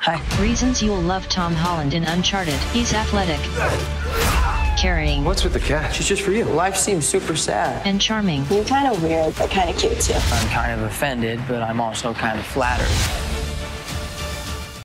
Hi. Reasons you'll love Tom Holland in Uncharted. He's athletic, caring. What's with the cat? She's just for you. Life seems super sad. And charming. You're kind of weird, but kind of cute too. I'm kind of offended, but I'm also kind of flattered.